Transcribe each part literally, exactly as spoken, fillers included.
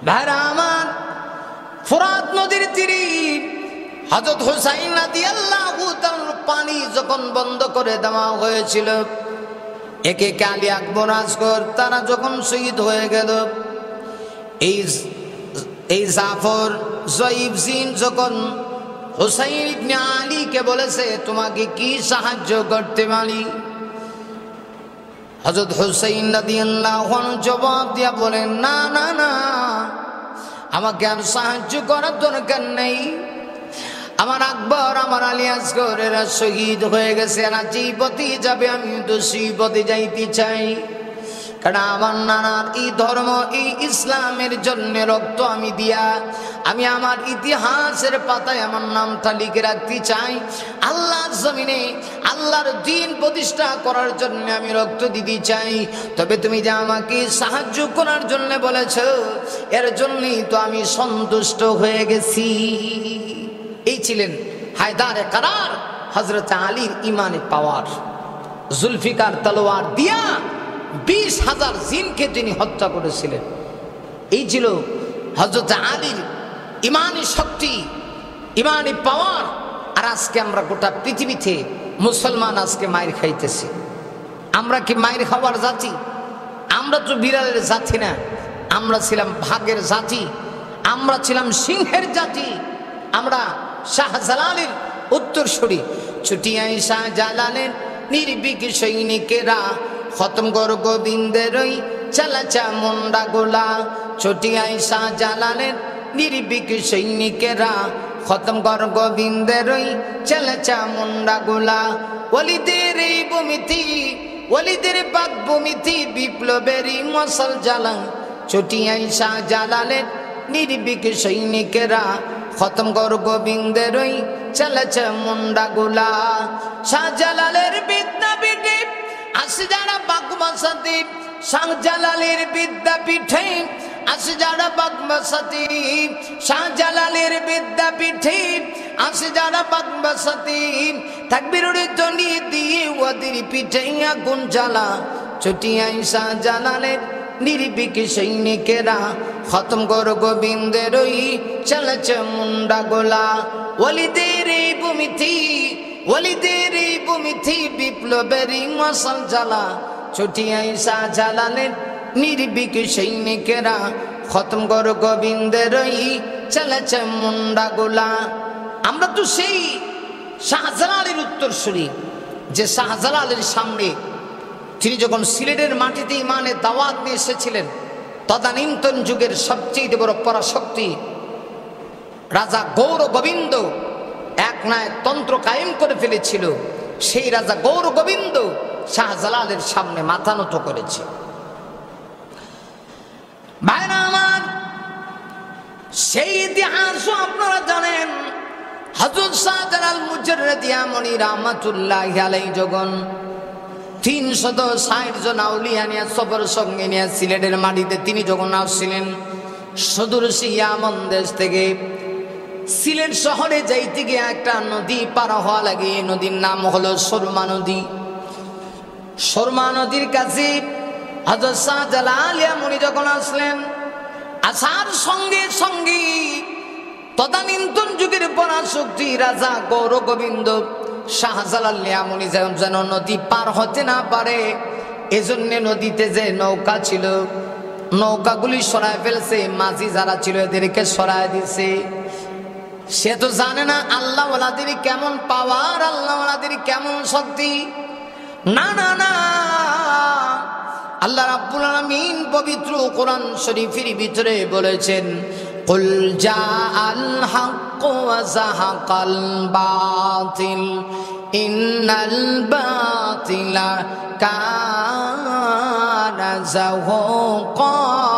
ভাইরা আমার, ফোরাত নদীর তীরে হযরত হুসাইন রাদিয়াল্লাহু তাআলার পানি যখন বন্ধ করে দেওয়া হয়েছিল, একে একে আলী আকবর আসগর তারা যখন শহীদ হয়ে গেল, এই এই জাফর জয়ীব জিন যখন হুসাইন ইবনে আলীকে বলেছে তোমাকে কি সাহায্য করতে পারি, হযরত হুসাইন রাদিয়াল্লাহু আনহু জবাব দিয়া বলেন, না না না, আমাকে আর সাহায্য করার দরকার নেই। আমার আকবর, আমার আলী আসগর এরা শহীদ হয়ে গেছে, এরা যেই পথে যাবে আমি তো সেই পথে যাইতে চাই। কারণ আমার নানার এই ধর্ম, এই ইসলামের জন্য রক্ত আমি দিয়া আমি আমার ইতিহাসের পাতায় আমার নামটা লিখে রাখতে চাই। আল্লাহর জমিনে আল্লাহর দ্বীন প্রতিষ্ঠা করার জন্য আমি রক্ত দিতে চাই। তবে তুমি যে আমাকে সাহায্য করার জন্য বলেছ, এর জন্যই তো আমি সন্তুষ্ট হয়ে গেছি। এই ছিলেন হায়দারে কারার, হযরত আলীর ইমানে পাওয়ার। জুলফিকার তলোয়ার দিয়া বিশ হাজার জিনকে তিনি হত্যা করেছিলেন। এই ছিল হযরত আলীর ইমানি শক্তি, ইমানি পাওয়ার। আর আজকে আমরা গোটা পৃথিবীতে মুসলমান আজকে মায়ের খাইতেছি। আমরা কি মায়ের খাওয়ার জাতি? আমরা তো বিড়ালের জাতি না, আমরা ছিলাম ভাগের জাতি, আমরা ছিলাম সিংহের জাতি। আমরা শাহজালালের উত্তরসূরি। ছুটিয়াই শাহজালালের নির্ভীক সৈনিকেরা খতম কর গোবিন্দের ওই চালাচা মুন্ডা গোলা। ছুটিয়াই শাহজালালের নির্ভীক সৈনিকেরা খতম কর গোবিন্দের ওই চালাচা মুন্ডা গোলা। ওলিদের এই ভূমিতে, ওলিদের বাদ ভূমিতে বিপ্লবেরই মশাল জ্বালা। ছুটিয়াই শাহজালালের নির্ভীক সৈনিকেরা খতম কর গোবিন্দের ওই চালাচা মুন্ডা গোলা। শাহজালালের বিদ্যাপীঠে আসে যারা বাগমাসাতি, শাহজালালের বিদ্যাপীঠে আসে যারা বাগমাসাতি, শাহজালালের বিদ্যাপীঠে আসে যারা বাগমাসাতি। তাকবীরের ধ্বনি দিয়ে ওদের পিঠে আগুন জ্বালা। ছুটিয়াই শাহজালালের নির্ভীক সৈনিকেরা খতম কর গোবিন্দের ওই চালাচা মুন্ডা গোলা। ওলিদের এই ভূমিতে, ওলিদের এই ভূমিতে বিপ্লবেরই মশাল জ্বালা। ছুটিয়াই শাহজালালের নির্ভীক সৈনিকেরা খতম কর গোবিন্দের ওই চালাচা মুন্ডা গোলা। আমরা তো সেই শাহজালালের উত্তরসূরি, যে শাহজালালের সামনে তিনি যখন সিলেটের মাটিতে ইমানের দাওয়াত নিয়ে এসেছিলেন, তদানীন্তন যুগের সবচেয়ে বড় পরাশক্তি রাজা গৌর গোবিন্দ এক না এক তন্ত্র কায়েম করে ফেলেছিল। সেই রাজা গৌর গোবিন্দ শাহজালালের সামনে মাথা নত করেছে। ভাইরা আমার, সেই ইতিহাসও আপনারা জানেন। হযরত শাহজালাল মুজাররদ ইয়ামানি রাহমাতুল্লাহি আলাইহি যখন তিনশত ষাট জন আউলিয়া নিয়ে সফর সঙ্গে নিয়ে সিলেটের মাটিতে তিনি যখন আসছিলেন, সুদূর ইয়ামন দেশ থেকে সিলেট শহরে যাইতে গিয়ে একটা নদী পার হওয়া লাগে। নদীর নাম হলো সুরমা নদী। সুরমা নদীর কাছে হযরত শাহজালাল ইয়ামানি যখন আসলেন, আসার সঙ্গে সঙ্গে তদানীন্তন যুগের পরাশক্তি রাজা গৌর গোবিন্দ শাহজালাল ইয়ামানি যেন নদী পার হতে না পারে, এজন্য নদীতে যে নৌকা ছিল নৌকাগুলি সরায় ফেলছে। মাঝি যারা ছিল এদেরকে সরায় দিছে। সে তো জানে না আল্লাহ ওয়ালাদের কেমন পাওয়ার, আল্লাহ ওয়ালাদের কেমন শক্তি। না না না, আল্লাহ রাব্বুল আলামিন পবিত্র কোরআন শরীফের ভিতরে বলেছেন, কুল জাআল হাক্কু ওয়া যাহাকাল বাতিল ইন্নাল বাতিলা কানা যাহুকা।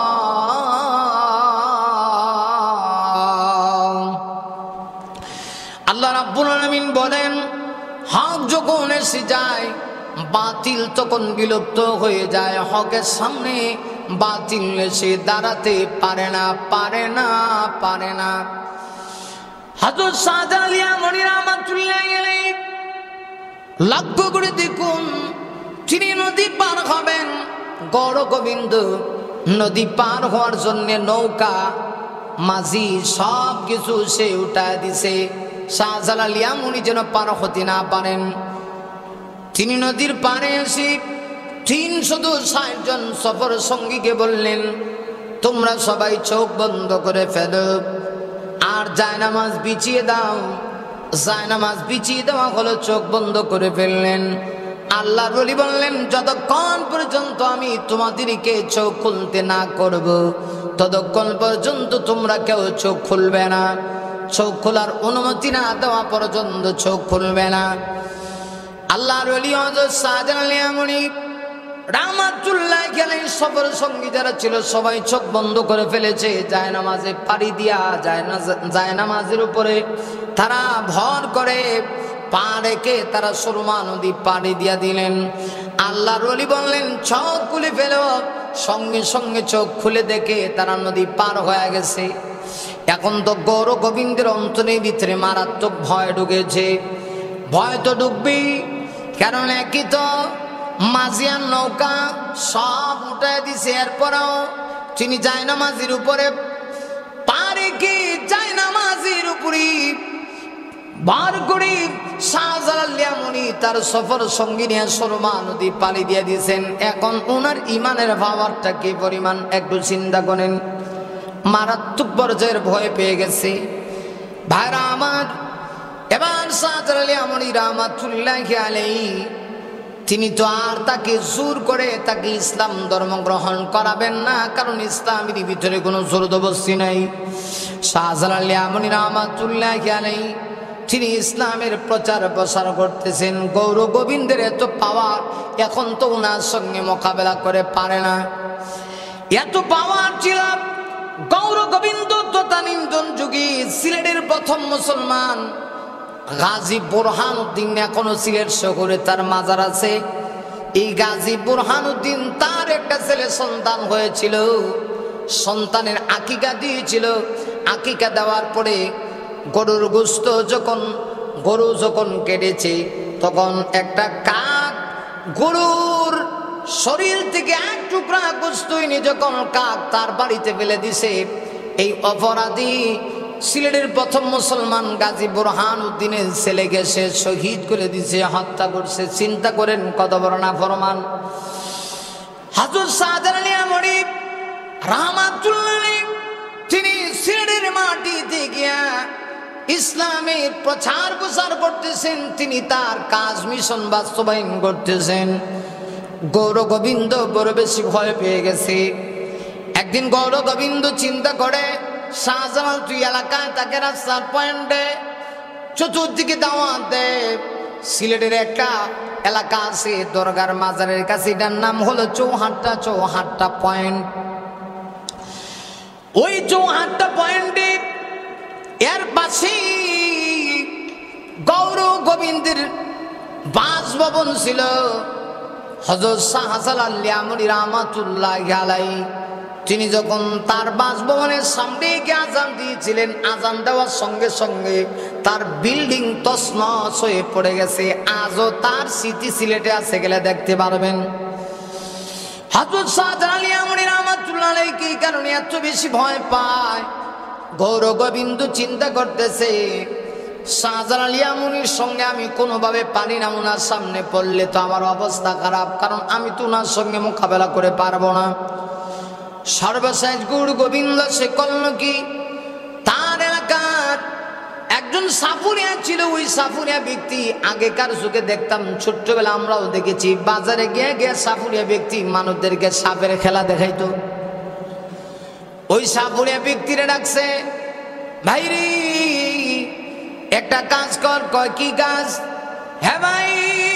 আল্লাহ রাব্বুল আলামিন বলেন, হক যখন এসে যায় বাতিল তখন বিলুপ্ত হয়ে যায়। হকের সামনে বাতিল এসে দাঁড়াতে পারে না, পারে না, পারে না। হযরত শাহজালাল ইয়ামানি রাহমাতুল্লাহি আলাইহি লক্ষ্য করে দেখুন, তিনি নদী পার হবেন, গৌর গোবিন্দ নদী পার হওয়ার জন্য নৌকা মাঝি সব কিছু সে উঠায় দিছে, শাহজালাল ইয়ামুনি যেন পার হতে না পারেন। তিনি নদীর পাড়ে এসে তিনশত ষাট জন সফর সঙ্গীকে বললেন, তোমরা সবাই চোখ বন্ধ করে ফেলো আর জায়নামাজ বিছিয়ে দাও। জায়নামাজ বিছিয়ে দেওয়া হলো, চোখ বন্ধ করে ফেললেন। আল্লাহর ওলি বললেন, যতক্ষণ পর্যন্ত আমি তোমাদেরকে চোখ খুলতে না করব ততক্ষণ পর্যন্ত তোমরা কেউ চোখ খুলবে না। চোখ খোলার অনুমতি না দেওয়া পর্যন্ত চোখ খুলবে না। আল্লাহর ওলি হযরত শাহজালাল ইয়ামুনি রাহমাতুল্লাহি আলাইহি সফর সঙ্গী যারা ছিল সবাই চোখ বন্ধ করে ফেলেছে। জায়নামাজে পাড়ি দিয়া জায়নামাজের উপরে তারা ভর করে পা রেখে তারা সুরমা নদী পাড়ি দিয়া দিলেন। আল্লাহর ওলি বললেন, চোখ খুলে ফেলো। সঙ্গে সঙ্গে চোখ খুলে দেখে তারা নদী পার হয়ে গেছে। এখন তো গৌর গোবিন্দের অন্তরের ভিতরে মারাত্মক ভয় ঢুকেছে। ভয় তো ঢুকবেই, কারণ একই তো মাঝিয়ার নৌকা সব উঠায় দিছে। এরপরেও তিনি জায়নামাজের উপরে পা রেখে জায়নামাজের উপরে বার করে শাহজালাল ইয়ামুনি তার সফর সঙ্গী নিয়ে সুরমা নদী পাড়ি দিয়ে দিয়েছেন। এখন ওনার ইমানের পাওয়ারটা কি পরিমাণ একটু চিন্তা করেন। মারাত্মক পর্যায়ের ভয় পেয়ে গেছে ভাইরা আমার। এবার শাহজালাল ইয়ামুনি রাহমাতুল্লাহি আলাইহি তিনি তো আর তাকে জোর করে তাকে ইসলাম ধর্ম গ্রহণ করাবেন না, কারণ ইসলামের ভিতরে কোনো জোরদবস্তি নাই। শাহজালাল ইয়ামুনি রাহমাতুল্লাহি আলাইহি তিনি ইসলামের প্রচার প্রসার করতেছেন। গৌর গোবিন্দের এত পাওয়ার, এখন তো ওনার সঙ্গে মোকাবেলা করে পারে না। এত পাওয়ার ছিল গৌর গোবিন্দ তদানীন্তন যুগে সিলেটের প্রথম মুসলমান গাজী বুরহানুদ্দিন, এখনো সিলেট শহরে তার মাজার আছে। এই গাজী বুরহানুদ্দিন তার একটা ছেলে সন্তান হয়েছিল, সন্তানের আকিকা দিয়েছিল। আকিকা দেওয়ার পরে গরুর গোশত যখন গরু যখন কেটেছে তখন একটা কাক গরুর শরীর থেকে এক টুকরা গোশত এনে যখন কাক তার বাড়িতে ফেলে দিছে, এই অপরাধী সিলেটের প্রথম মুসলমান গাজী বুরহানুদ্দিনের ছেলেকে সে শহীদ করে দিছে, হত্যা করছে। চিন্তা করেন কত বড় নাফরমান। হযরত শাহজালাল ইয়ামুনি রাহমাতুল্লাহি তিনি সিলেটের মাটিতে গিয়া ইসলামের প্রচার প্রসার করতেছেন। তিনি তার কাজ মিশন বাস্তবায়ন করতেছেন। গৌর গোবিন্দ বড় বেশি ভয় পেয়ে গেছে। একদিন গৌর গোবিন্দ চিন্তা করে, শাহজালাল তুই এলাকায় তাকে রাস্তার পয়েন্টে চতুর্দিকে দাওয়াত দে। সিলেটের একটা এলাকা আছে দরগার মাজারের কাছে, এটার নাম হলো চৌহাট্টা চৌহাট্টা পয়েন্ট। ওই চৌহাট্টা পয়েন্টে এর পাশে গৌর গোবিন্দের বাসভবন ছিল। হযরত শাহজালাল ইয়ামুনি রাহমাতুল্লাহি আলাইহি তিনি যখন তার বাসভবনের সামনে গিয়ে আজান দিয়েছিলেন, আজান দেওয়ার সঙ্গে সঙ্গে তার বিল্ডিং তছনছ হয়ে পড়ে গেছে। আজও তার স্মৃতি সিলেটে আছে, গেলে দেখতে পারবেন। হযরত শাহজালাল ইয়ামুনি রাহমাতুল্লাহি আলাইহি কি কারণে এত বেশি ভয় পায়? গৌর গোবিন্দ চিন্তা করতেছে, শাহজালাল ইয়ামুনির সঙ্গে আমি কোনোভাবে পারি না, ওনার সামনে পড়লে তো আমার অবস্থা খারাপ, কারণ আমি তো ওনার সঙ্গে মোকাবেলা করে পারবো না। সর্বশেষ গৌর গোবিন্দ সে করল কি, তার এলাকার একজন সাপুরিয়া ছিল। ওই সাপুরিয়া ব্যক্তি আগেকার যুগে দেখতাম, ছোট্টবেলা আমরাও দেখেছি, বাজারে গিয়ে গিয়ে সাপুরিয়া ব্যক্তি মানুষদেরকে সাপের খেলা দেখাইতো। ওই সাপুরিয়া ব্যক্তিরা ডাকছে, ভাই রে একটা কাজ কর। কয় কি কাজ? হ্যাঁ ভাই,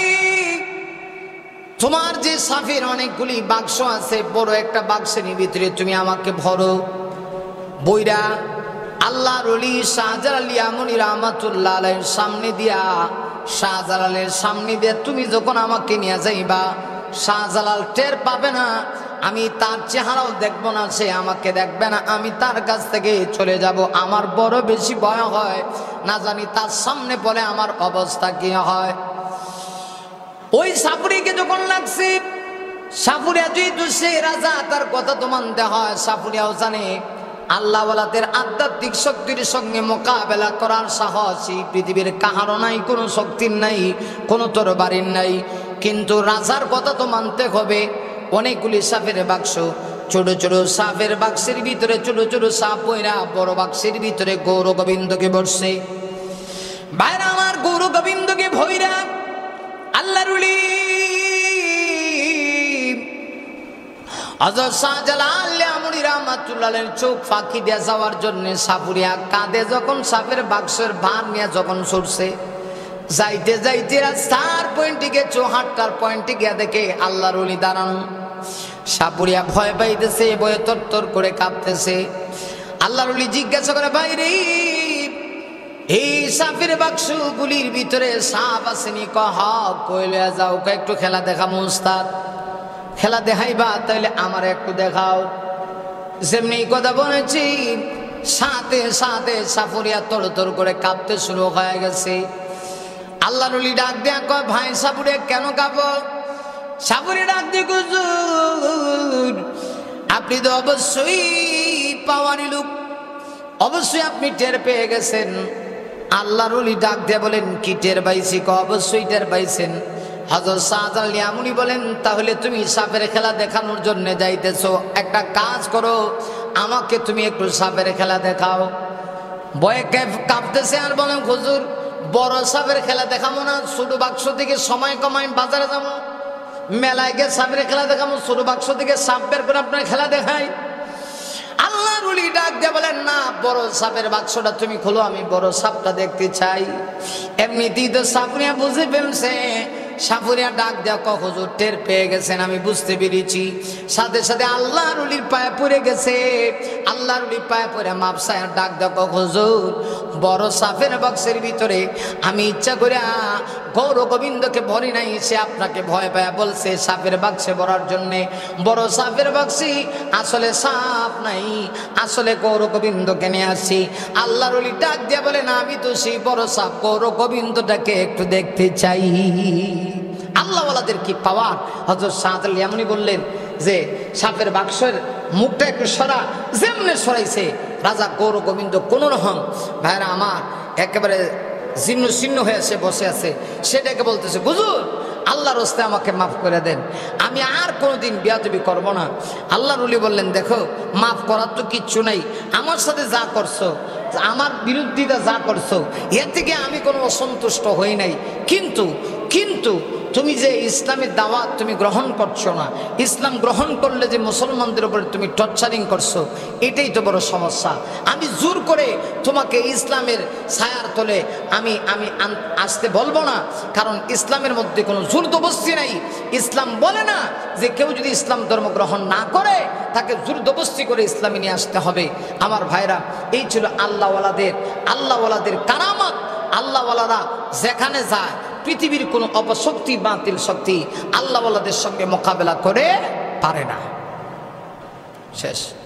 তোমার যে সাফের অনেকগুলি বাক্স আছে, বড় একটা বাক্সের ভিতরে তুমি আমাকে ভরো। বইরা আল্লাহর ওলি শাহজালাল ইয়ামুনি রাহমাতুল্লাহি আলাইহির সামনে দিয়া, শাহজালালের সামনে দিয়া তুমি যখন আমাকে নিয়ে যাইবা, শাহজালাল টের পাবে না, আমি তার চেহারাও দেখবো না, সে আমাকে দেখবে না, আমি তার কাছ থেকে চলে যাব। আমার বড় বেশি ভয় হয়, না জানি তার সামনে পড়ে আমার অবস্থা কি হয়। ওই সাপুরিকে যখন লাগছে, সাপুরিয়া যেহেতু সেই রাজা, তার কথা তো মানতে হয়। সাপুরিয়াও জানে আল্লাহ ওয়ালাদের আধ্যাত্মিক শক্তির সঙ্গে মোকাবেলা করার সাহসী পৃথিবীর কাহারও নাই, কোনো শক্তির নাই, কোনো তরবারির নাই। কিন্তু রাজার কথা তো মানতে হবে। অনেকগুলি সাপের বাক্স, ছোট ছোট সাপের বাক্সের ভিতরে ছোট ছোট সাপ পয়রা বড় বাক্সের ভিতরে গৌর গোবিন্দকে বসছে। ভাইরা আমার, গৌর গোবিন্দকে ভৈরা আল্লাহর ওলি হযরত শাহজালাল আমরি রাহমাতুল্লাহের চোখ ফাঁকি দিয়ে যাওয়ার জন্য সাপুরিয়া কাঁধে যখন সাপের বাক্সের ভার নিয়ে যখন ছুটছে, যাইতে যাইতে রাস্তার পয়েন্টে গিয়ে চৌহাট্টার পয়েন্টে গিয়ে দেখে আল্লাহর ওলি দাঁড়ানো। সাপুরিয়া ভয় পাইতেছে, ভয়ে তরতর করে কাঁপতেছে। আল্লাহর ওলি জিজ্ঞাসা করে, ভাই রে, এই সাপের বাক্সগুলির ভিতরে সাপ আসেনি? কহ কইলে যাও, একটু খেলা দেখাবো উস্তাদ। খেলা দেখাইবা? তাইলে আমার একটু দেখাও। যেমনি কথা বলেছি, সাথে সাথে সাপুরিয়া তরতর করে কাঁপতে শুরু হয়ে গেছে। আল্লাহর ওলি ডাক দেয়া কয়, ভাই সাপুরিয়া কেন কাঁপো? সাপুরিয়া ডাক দিয়ে, হুজুর আপনি তো অবশ্যই পাওয়ারি লোক, অবশ্যই আপনি টের পেয়ে গেছেন। আল্লাহর ওলি ডাক দিয়ে বলেন, কি টের পাইছি? ক অবশ্যই টের পাইছেন। হযরত শাহজালাল ইয়ামানি বলেন, তাহলে তুমি সাপের খেলা দেখানোর জন্য যাইতেছো, একটা কাজ করো, আমাকে তুমি একটু সাপের খেলা দেখাও। ভয়ে কাঁপতেছে আর বলেন, হুজুর বড় সাপের খেলা দেখাবো না, ছোট বাক্স থেকে সময় কমাই বাজারে যাবো, মেলায় গিয়ে সাপের খেলা দেখাবো, ছোট বাক্স থেকে সাপ বের করে আপনার খেলা দেখাই। আল্লাহর ওলি ডাক দিয়ে বলেন, না, বড় সাপের বাক্সটা তুমি খোলো, আমি বড় সাপটা দেখতে চাই। এমনিতেই তো সাপুরিয়া বুঝে ফেলছে। সাপুরিয়া ডাক দেওয়া ক, হুজুর টের পেয়ে গেছেন, আমি বুঝতে পেরেছি। সাথে সাথে আল্লাহর ওলির পায়ে পড়ে গেছে। আল্লাহর ওলির পায়ে পড়ে মাপ চায়, ডাক দেওয়া ক, হুজুর বড় সাপের বাক্সের ভিতরে আমি ইচ্ছা করে গৌর গোবিন্দকে ভরি নাই, সে আপনাকে ভয় পায় বলছে সাপের বাক্সে ভরার জন্যে। বড় সাপের বাক্সি আসলে সাপ নাই, আসলে গৌর গোবিন্দকে নিয়ে আসছি। আল্লাহর ওলি ডাক দিয়ে বলেন, আমি তো সেই বড় সাপ গৌর গোবিন্দটাকে একটু দেখতে চাই। আল্লাহ ওয়ালাদের কি পাওয়ার! হযরত শাহজালাল ইয়ামানি বললেন যে সাপের বাক্সের মুখটা একটু সরা। যেমনে সরাইছে রাজা গৌর গোবিন্দ কোন রকম, ভাইরা আমার, একেবারে জীর্ণ শীর্ণ হয়েছে বসে আছে। সেটাকে বলতেছে, হুজুর আল্লাহর রাস্তায় আমাকে মাফ করে দেন, আমি আর কোনোদিন বেয়াদবি করব না। আল্লাহর ওলি বললেন, দেখো মাফ করার তো কিচ্ছু নাই, আমার সাথে যা করছো, আমার বিরুদ্ধিতা যা করছো, এর থেকে আমি কোনো অসন্তুষ্ট হই নাই। কিন্তু কিন্তু তুমি যে ইসলামের দাওয়াত তুমি গ্রহণ করছো না, ইসলাম গ্রহণ করলে যে মুসলমানদের উপরে তুমি টর্চারিং করছো, এটাই তো বড় সমস্যা। আমি জোর করে তোমাকে ইসলামের ছায়ার তলে আমি আমি আসতে বলবো না, কারণ ইসলামের মধ্যে কোনো জোর জবরদস্তি নাই। ইসলাম বলে না যে কেউ যদি ইসলাম ধর্ম গ্রহণ না করে তাকে জোর জবরদস্তি করে ইসলামে নিয়ে আসতে হবে। আমার ভাইরা, এই ছিল আল্লাহওয়ালাদের আল্লাহওয়ালাদের কারামত। আল্লাহওয়ালারা যেখানে যায় পৃথিবীর কোনো অপশক্তি বাতিল শক্তি আল্লাহওয়ালাদের সঙ্গে মোকাবেলা করে পারে না। শেষ।